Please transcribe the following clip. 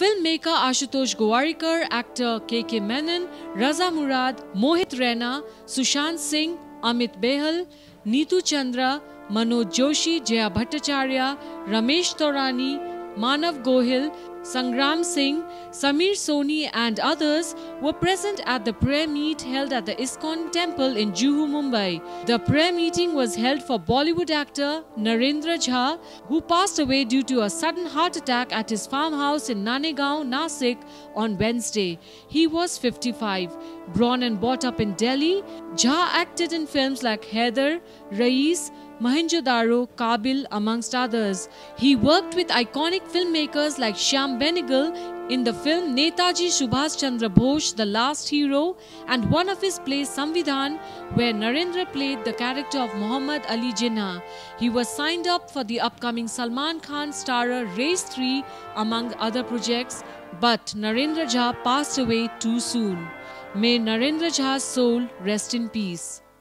filmmaker Ashutosh Gowarikar, actor K.K. Menon, Raza Murad, Mohit Raina, Sushant Singh, Amit Behal, Neetu Chandra, Manoj Joshi, Jaya Bhattacharya, Ramesh Taurani, Manav Gohil, Sangram Singh, Samir Soni and others were present at the prayer meet held at the ISKCON temple in Juhu, Mumbai. The prayer meeting was held for Bollywood actor Narendra Jha, who passed away due to a sudden heart attack at his farmhouse in Nanegaon, Nasik on Wednesday. He was 55. Born and brought up in Delhi, Jha acted in films like Haider, Rais, Mohenjo-daro, Kabil, amongst others. He worked with iconic filmmakers like Shyam Benegal in the film Netaji Subhash Chandra Bose, The Last Hero, and one of his plays Samvidhan, where Narendra played the character of Muhammad Ali Jinnah. He was signed up for the upcoming Salman Khan starrer Race 3, among other projects, but Narendra Jha passed away too soon. May Narendra Jha's soul rest in peace.